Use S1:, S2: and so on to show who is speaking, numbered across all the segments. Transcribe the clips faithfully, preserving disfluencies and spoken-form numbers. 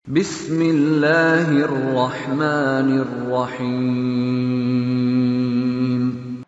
S1: Bismillahirrahmanirrahim.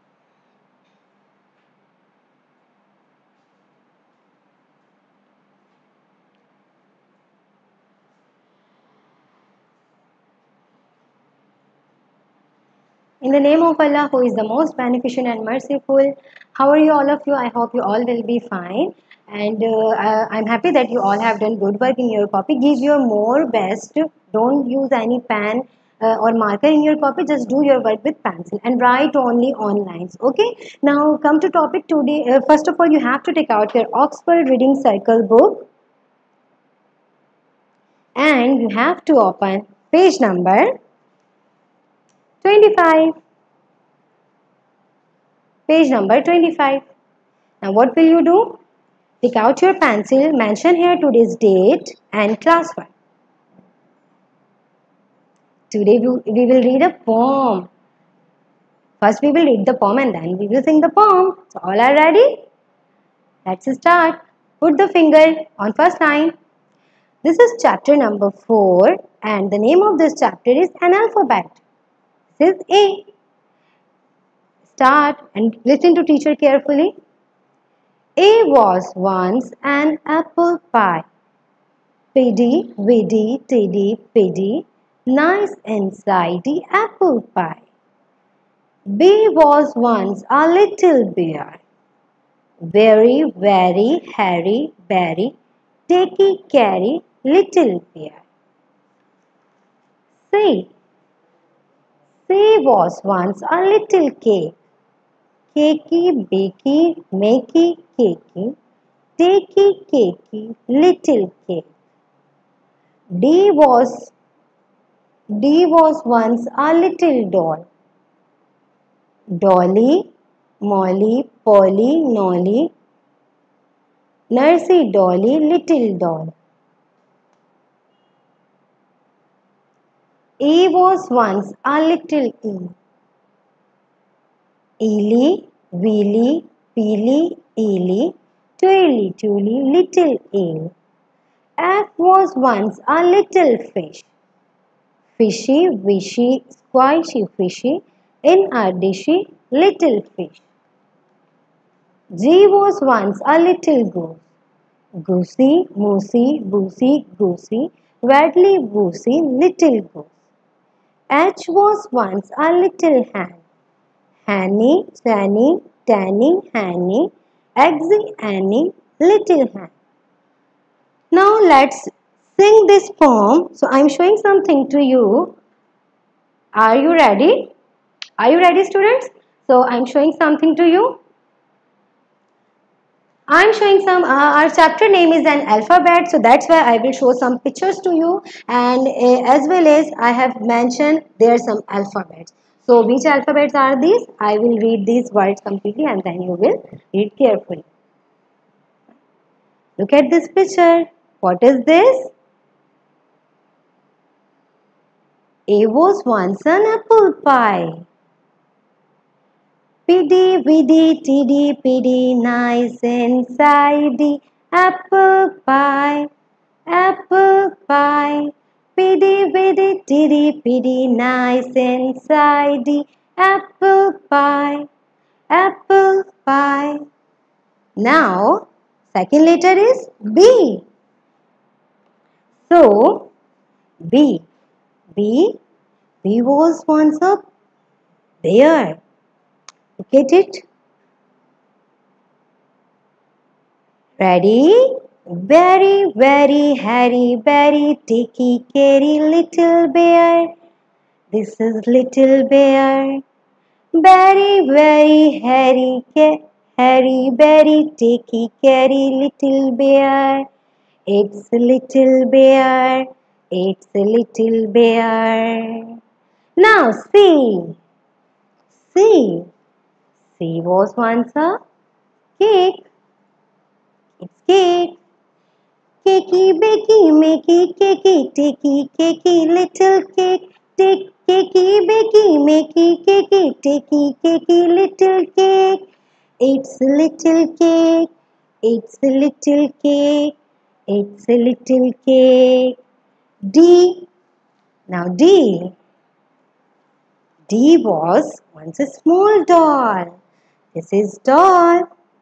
S2: In the name of Allah, who is the most beneficent and merciful. How are you, all of you? I hope you all will be fine. And uh, I- I'm happy that you all have done good work in your copy. Give your more best. Don't use any pen uh, or marker in your copy. Just do your work with pencil and write only on lines. Okay. Now come to topic today. Uh, first of all, you have to take out your Oxford Reading Circle book and you have to open page number twenty-five. Page number twenty-five. Now what will you do? Take out your pencil, mention here today's date and class one. Today we will read a poem. First we will read the poem and then we will sing the poem. So all are ready? Let's start. Put the finger on first line. This is chapter number four and the name of this chapter is An Alphabet. This is A. Start and listen to teacher carefully. A was once an apple pie. Piddy, widdy, tiddy, piddy, nice inside the apple pie. B was once a little bear. Very, very hairy, berry, takey, carry, little bear. C. C was once a little cake. Cakey, bakey, makey, cakey, takey, cakey, little cake. D was D was once a little doll. Dolly, Molly, Polly, Nolly, Nursey Dolly, little doll. E was once a little E. Ely, Wheely, Peely, Ely, Twirly, Twirly, little eel. F was once a little fish. Fishy, wishy, squishy, fishy, in a dishy, little fish. G was once a little goose. Goosey, moosey, boosey, goosey, waddly, woosey, little goose. H was once a little hen. Hanny, Channy, Tanny, Hanny, Eggsy, Annie, little hen. Now let's sing this poem. So I'm showing something to you. Are you ready? Are you ready, students? So I'm showing something to you. I'm showing some, uh, our chapter name is An Alphabet. So that's why I will show some pictures to you. And uh, as well as I have mentioned there are some alphabets. So which alphabets are these? I will read these words completely and then you will read carefully. Look at this picture. What is this? A was once an apple pie. Piddy, widdy, tiddy, piddy, nice inside the apple pie. Apple pie. Piddy, widdy, tiddy, piddy, nice inside the apple pie. Apple pie. Now, second letter is B. So, B. B. B was once a bear. Look at it. Ready? Very, very hairy, very takey, carry, little bear. This is little bear. Very, very hairy, hairy, very takey, carry, little bear. It's a little bear. It's a little bear. Now C. C. C was once a cake. It's cake. Cakey, bakey, makey, cakey, takey, cakey, little cake. Take, cakey, bakey, makey, cakey, takey, cakey, little cake. It's a little cake. It's a little cake. It's a little cake. D. Now D. D was once a small doll. This is doll.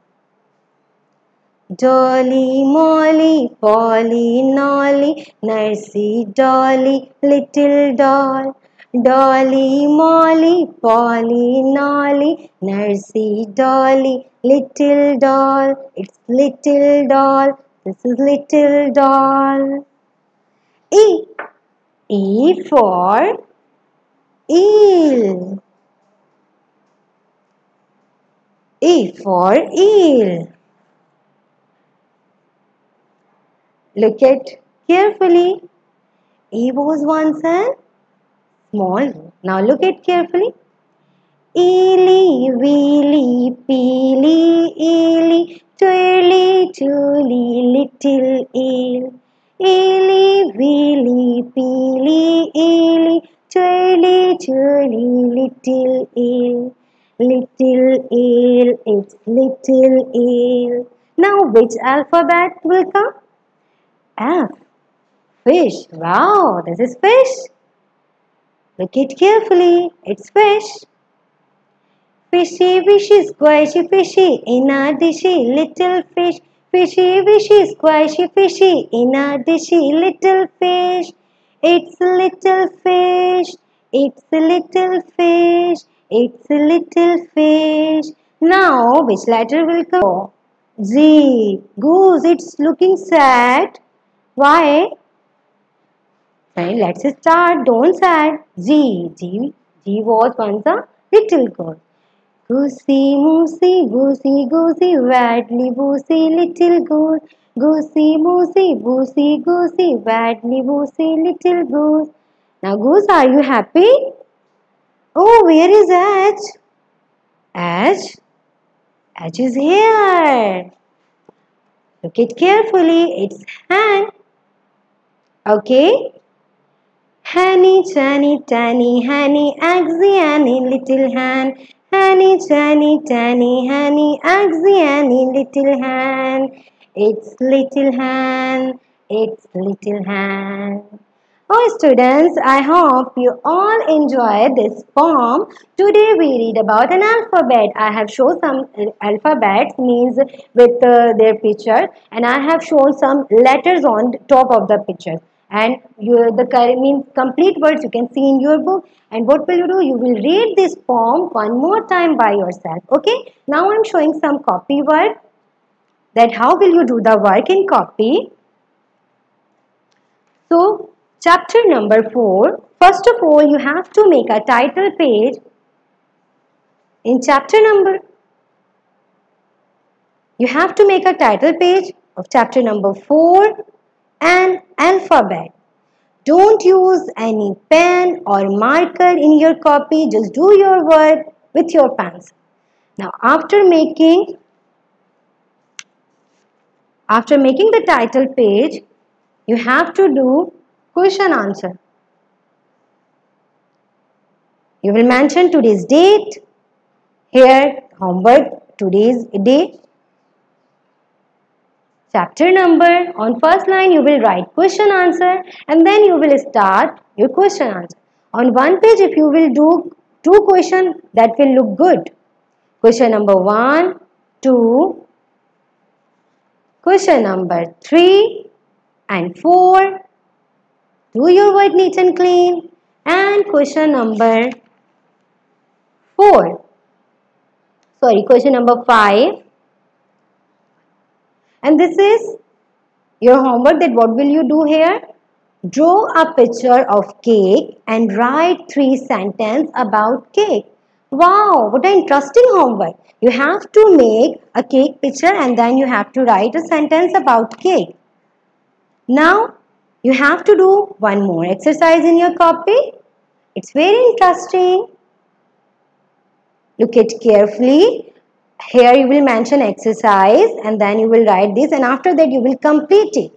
S2: Dolly, Molly, Polly, Nolly, Nursey, Dolly, little doll. Dolly, Molly, Polly, Nolly, Nursey, Dolly, little doll. It's little doll. This is little doll. E. E for eel. E for eel. Look at carefully. E was once a small. Now look at carefully. Eely, weely, peely, eely, twirly, twirly, little eel. Eely, weely, peely, eely, twirly, twirly, little eel. Little eel, it's little eel. Now which alphabet will come? F. Fish. Wow, this is fish. Look it carefully. It's fish. Fishy, wishy, squishy, fishy, in a dishy, little fish. Fishy, wishy, squishy, fishy, in a dishy, little fish. It's a little fish. It's a little fish. It's a little fish. Now, which letter will come? Z. Goose. It's looking sad. Why? Right, let's start. Don't sad. G. G. G was once a little girl. Goosey, moosey, goosey, goosey, wadly, boosey, little goose. Goosey, moosey, goosey, goosey, wadly, boosey, little goose. Now, goose, are you happy? Oh, where is H? H? H is here. Look it carefully. It's hand. Okay. Hanny, Channy, Tanny, Hanny, Axie, Annie, little hand. Hanny, Channy, Tanny, Hanny, Axie, Annie, little hand. It's little hand. It's little hand. Oh, students, I hope you all enjoyed this poem. Today we read about an alphabet. I have shown some alphabets, means with uh, their picture, and I have shown some letters on top of the picture. And you, the means complete words you can see in your book. And what will you do? You will read this poem one more time by yourself. Okay. Now I am showing some copy work. That how will you do the work in copy? So, chapter number four. First of all, you have to make a title page in chapter number. You have to make a title page of chapter number four and alphabet. Don't use any pen or marker in your copy. Just do your work with your pencil. Now, after making after making the title page, you have to do question answer. You will mention today's date. Here, homework, today's day. Chapter number. On first line, you will write question answer and then you will start your question answer. On one page, if you will do two questions, that will look good. Question number one, two, question number three and four. Do your work neat and clean. And question number four. Sorry, question number five. And this is your homework, that what will you do here? Draw a picture of cake and write three sentences about cake. Wow, what an interesting homework. You have to make a cake picture and then you have to write a sentence about cake. Now, you have to do one more exercise in your copy. It's very interesting. Look at carefully. Here you will mention exercise and then you will write this, and after that you will complete it.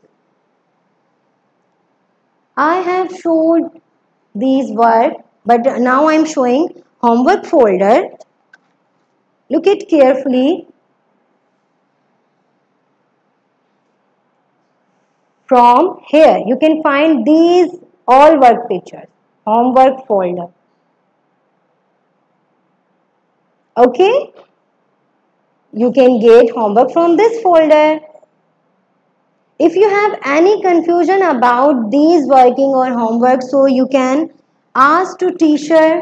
S2: I have showed these work, but now I am showing homework folder. Look at carefully. From here you can find these all work pictures, homework folder. Okay, you can get homework from this folder. If you have any confusion about these working or homework, so you can ask to teacher.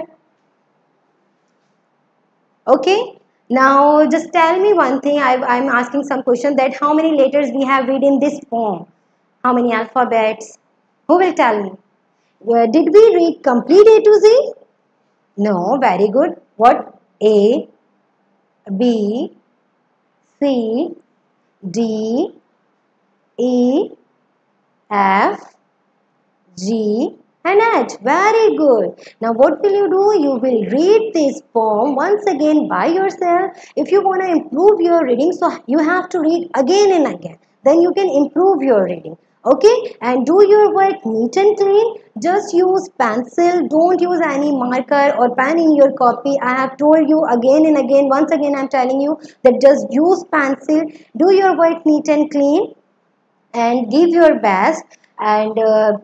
S2: Okay, now just tell me one thing. I, I'm asking some question that how many letters we have read in this poem? How many alphabets? Who will tell me? Uh, did we read complete A to Z? No, very good. What? A, B, C, D, E, F, G and H. Very good. Now what will you do? You will read this poem once again by yourself. If you want to improve your reading, so you have to read again and again. Then you can improve your reading. Okay, and do your work neat and clean. Just use pencil. Don't use any marker or pen in your copy. I have told you again and again. Once again I am telling you that just use pencil. Do your work neat and clean and give your best, and uh,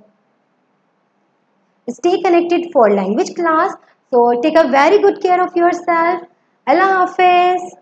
S2: stay connected for language class. So take a very good care of yourself. Allah Hafiz.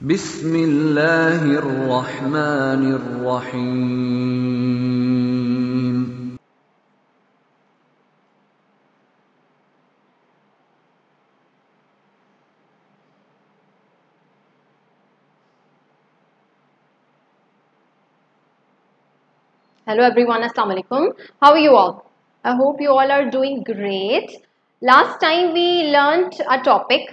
S1: بسم الله الرحمن الرحيم.
S3: Hello everyone, Assalamu alaikum. How are you all? I hope you all are doing great. Last time we learnt a topic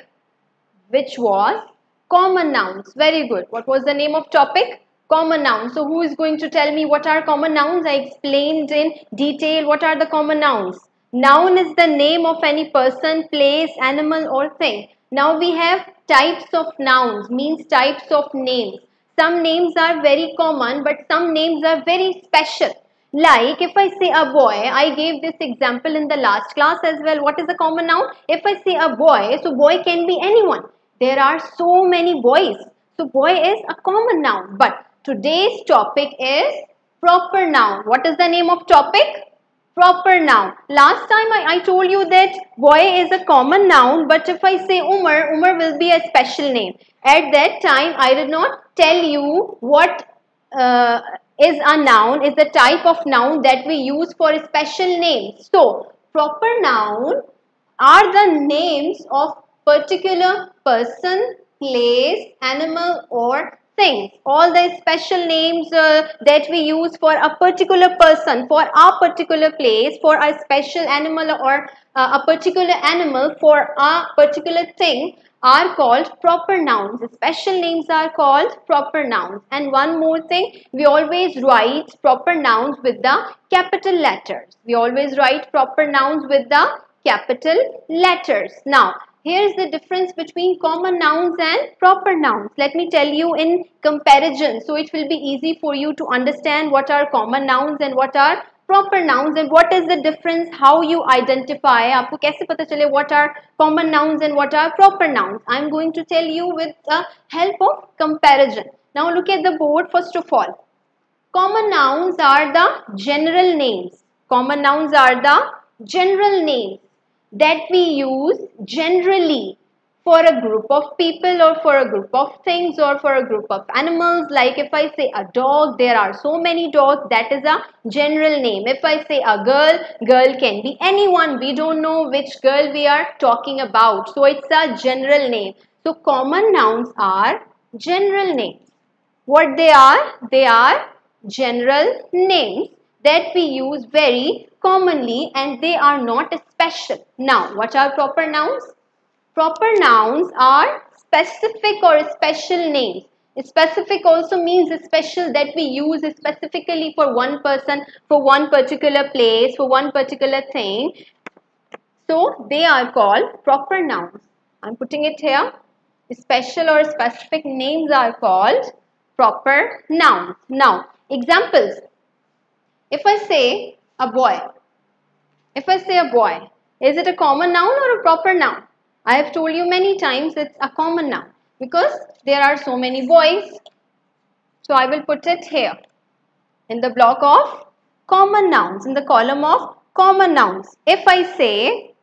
S3: which was common nouns. Very good. What was the name of topic? Common nouns. So who is going to tell me what are common nouns? I explained in detail what are the common nouns. Noun is the name of any person, place, animal or thing. Now we have types of nouns, means types of names. Some names are very common, but some names are very special. Like if I say a boy, I gave this example in the last class as well. What is a common noun? If I say a boy, so boy can be anyone. There are so many boys. So boy is a common noun. But today's topic is proper noun. What is the name of topic? Proper noun. Last time I, I told you that boy is a common noun, but if I say Umar, Umar will be a special name. At that time, I did not tell you what uh, is a noun, is the type of noun that we use for special names. So, proper noun are the names of particular person, place, animal or things. All the special names uh, that we use for a particular person, for a particular place, for a special animal or uh, a particular animal, for a particular thing are called proper nouns. Special names are called proper nouns. And one more thing, we always write proper nouns with the capital letters. We always write proper nouns with the capital letters. Now, here's the difference between common nouns and proper nouns. Let me tell you in comparison, so it will be easy for you to understand what are common nouns and what are proper nouns and what is the difference, how you identify. आपको कैसे पता चले what are common nouns and what are proper nouns? I'm going to tell you with the help of comparison. Now look at the board first of all. Common nouns are the general names. Common nouns are the general names that we use generally for a group of people or for a group of things or for a group of animals. Like if I say a dog, there are so many dogs, that is a general name. If I say a girl, girl can be anyone. We don't know which girl we are talking about. So it's a general name. So common nouns are general names. What they are? They are general names that we use very commonly and they are not special. Now, what are proper nouns? Proper nouns are specific or special names. Specific also means special, that we use specifically for one person, for one particular place, for one particular thing. So, they are called proper nouns. I am putting it here. Special or specific names are called proper nouns. Now, examples. If I say a boy, if I say a boy, is it a common noun or a proper noun? I have told you many times it's a common noun because there are so many boys. So I will put it here in the block of common nouns, in the column of common nouns. If I say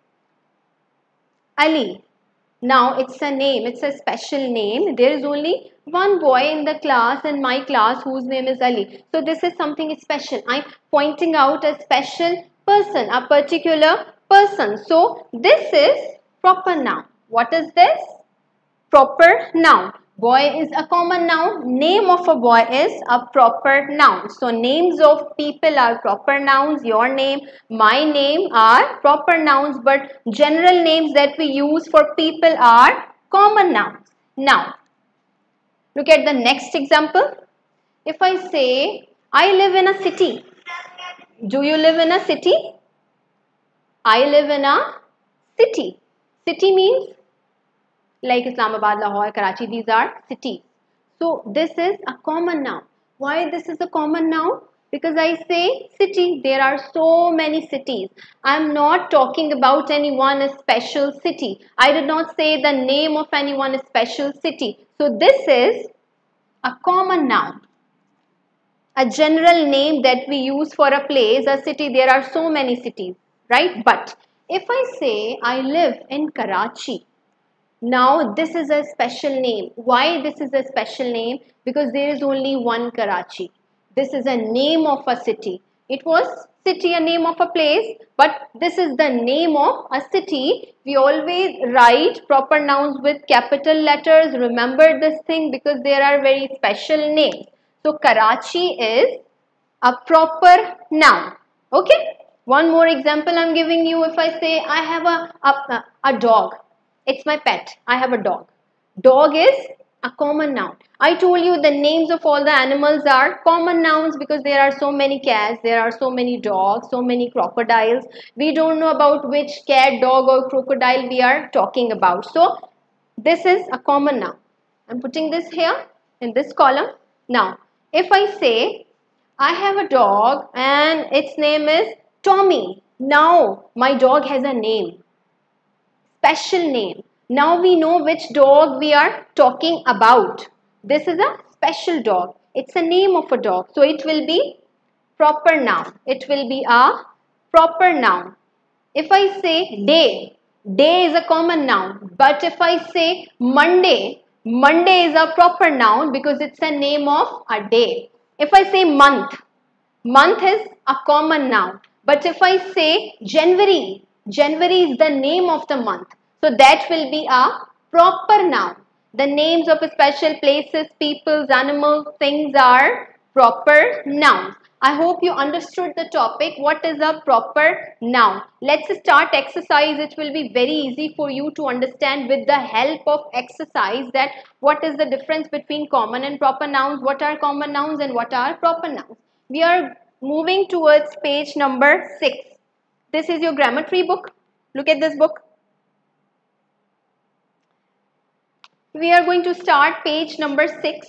S3: Ali, now it's a name, it's a special name. There is only one boy in the class, in my class, whose name is Ali. So this is something special. I'm pointing out a special person, a particular person. So this is proper noun. What is this? Proper noun. Boy is a common noun. Name of a boy is a proper noun. So names of people are proper nouns. Your name, my name are proper nouns. But general names that we use for people are common nouns. Now, look at the next example. If I say, I live in a city. Do you live in a city? I live in a city. City means like Islamabad, Lahore, Karachi, these are cities. So this is a common noun. Why this is a common noun? Because I say city, there are so many cities. I am not talking about any one special city. I did not say the name of any one special city. So this is a common noun. A general name that we use for a place, a city, there are so many cities, right? But if I say I live in Karachi, Now this is a special name. Why this is a special name? Because there is only one Karachi. This is a name of a city. It was city, a name of a place, but this is the name of a city. We always write proper nouns with capital letters. Remember this thing because there are very special names. So Karachi is a proper noun. Okay. One more example I'm giving you. If I say I have a, a, a dog. It's my pet. I have a dog. Dog is a common noun. I told you the names of all the animals are common nouns because there are so many cats, there are so many dogs, so many crocodiles. We don't know about which cat, dog or crocodile we are talking about. So this is a common noun. I'm putting this here in this column. Now, if I say I have a dog and its name is Tommy. Now, my dog has a name. Special name. Now we know which dog we are talking about. This is a special dog. It's a name of a dog. So it will be proper noun. It will be a proper noun. If I say day, day is a common noun. But if I say Monday, Monday is a proper noun because it's a name of a day. If I say month, month is a common noun. But if I say January, January is the name of the month. So that will be a proper noun. The names of special places, peoples, animals, things are proper nouns. I hope you understood the topic. What is a proper noun? Let's start exercise. It will be very easy for you to understand with the help of exercise that what is the difference between common and proper nouns, what are common nouns and what are proper nouns. We are moving towards page number six. This is your grammar tree book. Look at this book. We are going to start page number six.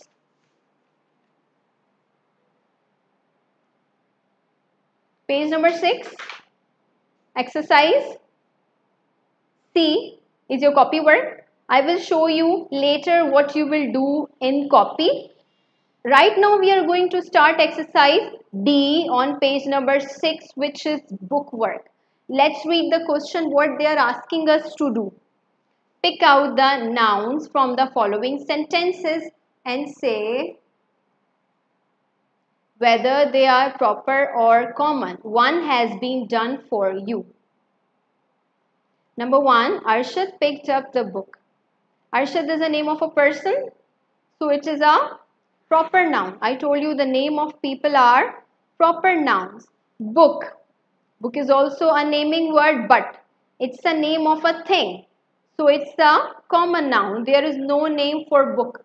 S3: Page number six. Exercise C is your copy work. I will show you later what you will do in copy. Right now we are going to start exercise D on page number six, which is book work. Let's read the question what they are asking us to do. Pick out the nouns from the following sentences and say whether they are proper or common. One has been done for you. Number one, Arshad picked up the book. Arshad is the name of a person, so it is a proper noun. I told you the name of people are proper nouns. Book. Book is also a naming word, but it's the name of a thing. So it's a common noun. There is no name for book.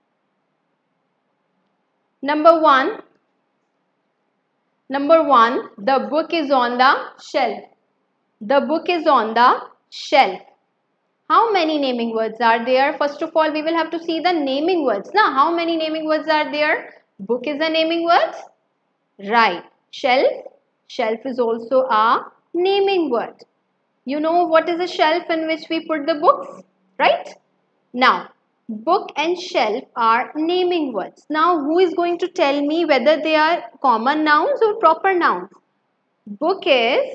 S3: Number one. Number one, the book is on the shelf. The book is on the shelf. How many naming words are there? First of all, we will have to see the naming words. Now, how many naming words are there? Book is a naming word. Right. Shelf. Shelf is also a naming word. You know what is a shelf in which we put the books, right? Now, book and shelf are naming words. Now, who is going to tell me whether they are common nouns or proper nouns? Book is,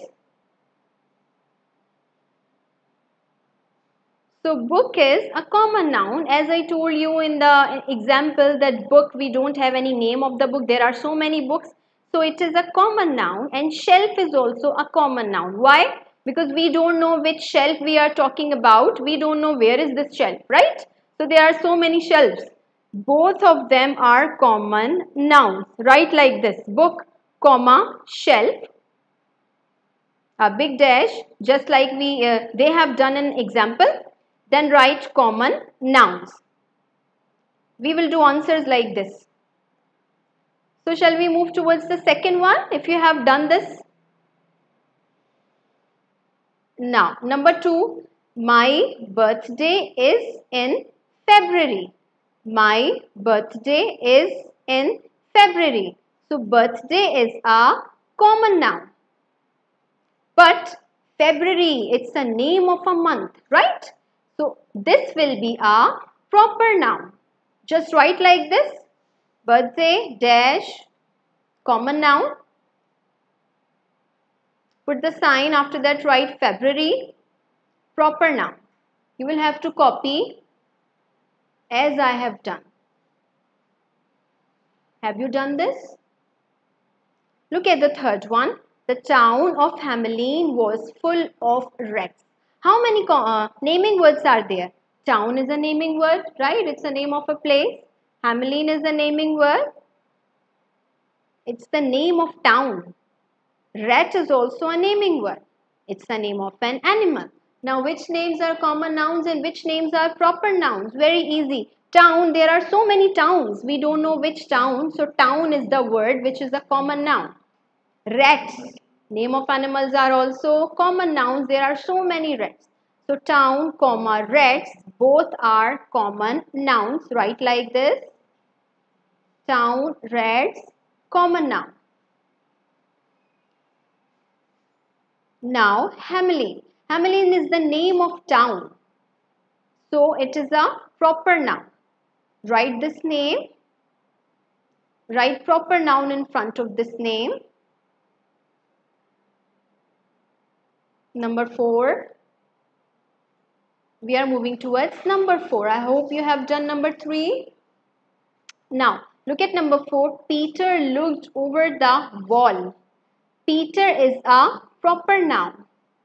S3: so book is a common noun. As I told you in the example that book, we don't have any name of the book. There are so many books. So it is a common noun, and shelf is also a common noun. Why? Because we don't know which shelf we are talking about. We don't know where is this shelf, right? So there are so many shelves. Both of them are common nouns. Write like this. Book, comma, shelf. A big dash, just like we uh, they have done an example. Then write common nouns. We will do answers like this. So shall we move towards the second one if you have done this? Now, number two, my birthday is in February. My birthday is in February. So, birthday is a common noun. But February, it's a name of a month, right? So, this will be a proper noun. Just write like this. Birthday dash common noun. Put the sign after that, write February, proper noun. You will have to copy as I have done. Have you done this? Look at the third one. The town of Hamelin was full of rats. How many uh, naming words are there? Town is a naming word, right? It's the name of a place. Hamelin is a naming word. It's the name of town. Rat is also a naming word. It's the name of an animal. Now, which names are common nouns and which names are proper nouns? Very easy. Town, there are so many towns. We don't know which town. So, town is the word which is a common noun. Rats, name of animals are also common nouns. There are so many rats. So, town, comma, rats, both are common nouns. Write like this. Town, rats, common noun. Now, Hamelin. Hamelin is the name of town. So, it is a proper noun. Write this name. Write proper noun in front of this name. Number four. We are moving towards number four. I hope you have done number three. Now, look at number four. Peter looked over the wall. Peter is a proper noun.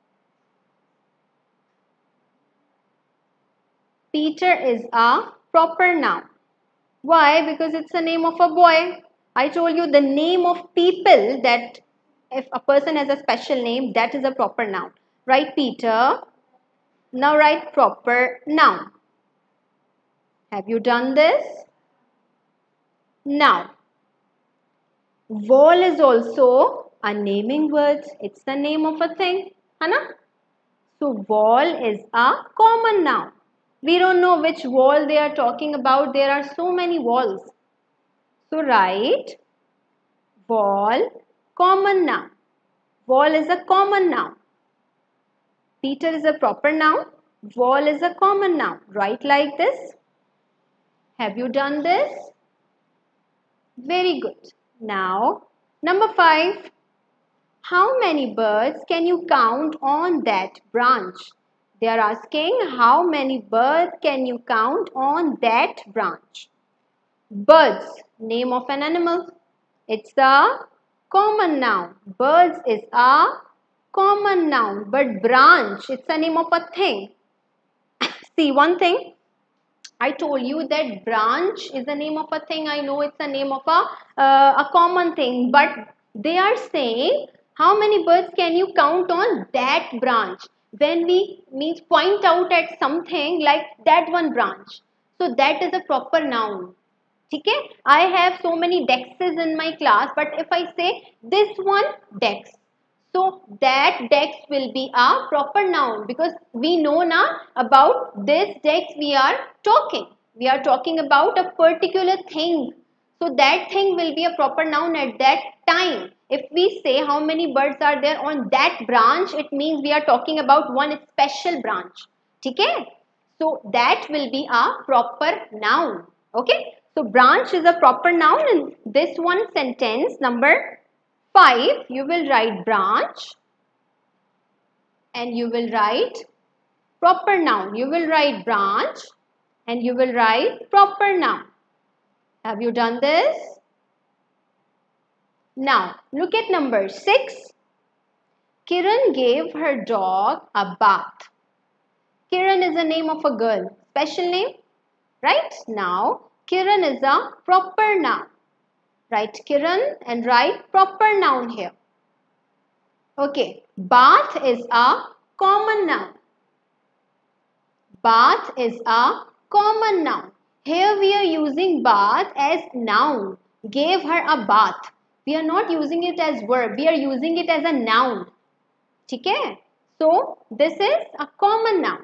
S3: Peter is a proper noun. Why? Because it's the name of a boy. I told you the name of people, that if a person has a special name, that is a proper noun. Write Peter. Now write proper noun. Have you done this? Now, wall is also a naming word. It's the name of a thing. Hana? So, wall is a common noun. We don't know which wall they are talking about. There are so many walls. So, write wall, common noun. Wall is a common noun. Peter is a proper noun. Wall is a common noun. Write like this. Have you done this? Very good. Now, number five. How many birds can you count on that branch? They are asking how many birds can you count on that branch? Birds, name of an animal. It's a common noun. Birds is a common noun. But branch, it's the name of a thing. See, one thing. I told you that branch is the name of a thing. I know it's the name of a, uh, a common thing. But they are saying how many birds can you count on that branch? When we means point out at something like that one branch. So that is a proper noun. Okay? I have so many dexes in my class, but if I say this one dex, so that dex will be a proper noun, because we know now about this dex we are talking. We are talking about a particular thing. So that thing will be a proper noun at that time. If we say how many birds are there on that branch, it means we are talking about one special branch. Okay? So that will be a proper noun. Okay? So branch is a proper noun in this one sentence. Number five, you will write branch and you will write proper noun. You will write branch and you will write proper noun. Have you done this? Now, look at number six. Kiran gave her dog a bath. Kiran is the name of a girl. Special name, right? Now, Kiran is a proper noun. Write Kiran and write proper noun here. Okay, bath is a common noun. Bath is a common noun. Here we are using bath as noun. Gave her a bath. We are not using it as verb. We are using it as a noun. Okay? So, this is a common noun.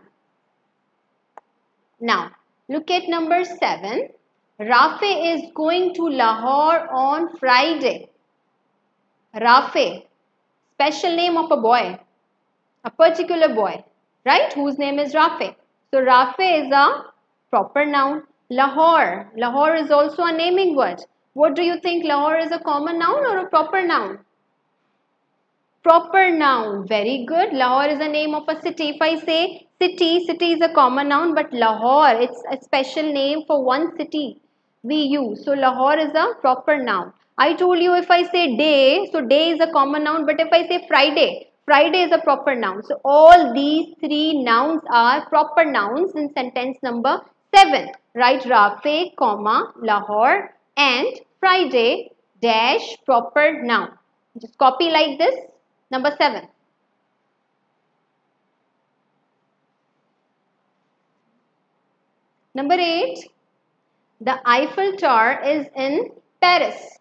S3: Now, look at number seven. Rafe is going to Lahore on Friday. Rafe, special name of a boy, a particular boy, right? Whose name is Rafe. So, Rafe is a proper noun. Lahore, Lahore is also a naming word. What do you think? Lahore is a common noun or a proper noun? proper noun. Very good. Lahore is the name of a city. If I say city, city is a common noun, but Lahore, it's a special name for one city we use. So Lahore is a proper noun. I told you if I say day, so day is a common noun, but if I say Friday, Friday is a proper noun. So all these three nouns are proper nouns in sentence number seven. Write Rafe, comma, Lahore and Friday dash proper noun. Just copy like this. Number seven. Number eight. The Eiffel Tower is in Paris.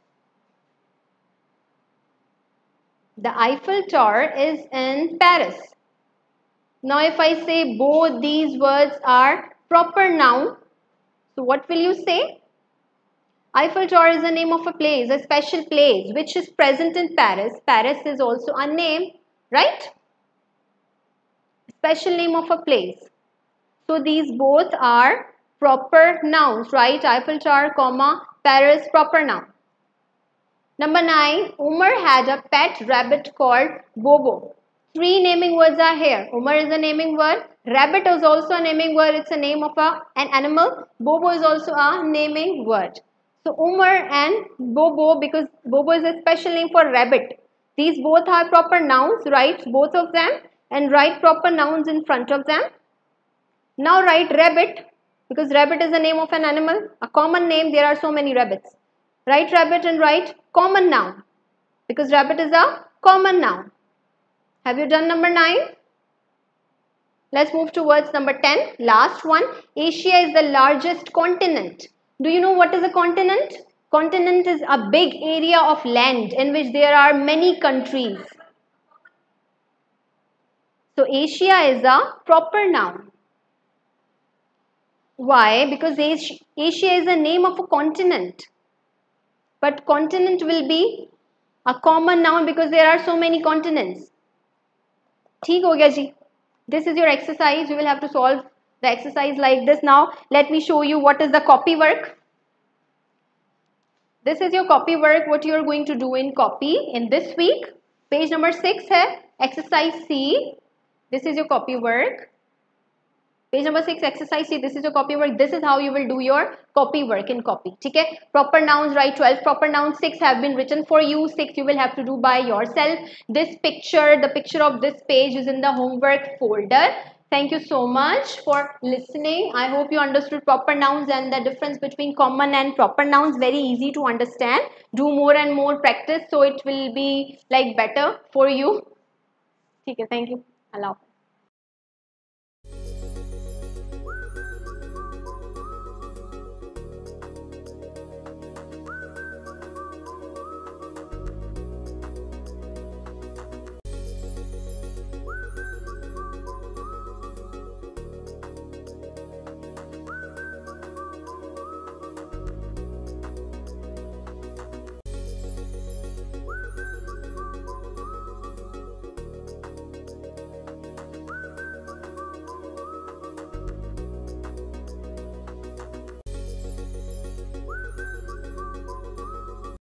S3: The Eiffel Tower is in Paris. Now if I say both these words are proper noun, so what will you say? Eiffel Tower is the name of a place, a special place which is present in Paris. Paris is also a name, right? Special name of a place. So these both are proper nouns, right? Eiffel Tower, comma, Paris, proper noun. Number nine, Umar had a pet rabbit called Bobo. Three naming words are here. Umar is a naming word. Rabbit is also a naming word. It's a name of a, an animal. Bobo is also a naming word. So Umar and Bobo, because Bobo is a special name for rabbit. These both are proper nouns. Write both of them and write proper nouns in front of them. Now write rabbit, because rabbit is the name of an animal. A common name. There are so many rabbits. Write rabbit and write common noun, because rabbit is a common noun. Have you done number nine? Let's move towards number ten. Last one. Asia is the largest continent. Do you know what is a continent? Continent is a big area of land in which there are many countries. So Asia is a proper noun. Why? Because Asia is the name of a continent. But continent will be a common noun because there are so many continents. ठीक हो गया जी. This is your exercise. You will have to solve the exercise like this. Now let me show you what is the copy work. This is your copy work. What you are going to do in copy in this week. Page number six है exercise C. This is your copy work. Page number six, exercise C. This is your copy work. This is how you will do your copy work in copy. Okay? Proper nouns, right? twelve proper nouns. six have been written for you. six you will have to do by yourself. This picture, the picture of this page is in the homework folder. Thank you so much for listening. I hope you understood proper nouns and the difference between common and proper nouns. Very easy to understand. Do more and more practice so it will be like better for you. Okay, thank you. Allah.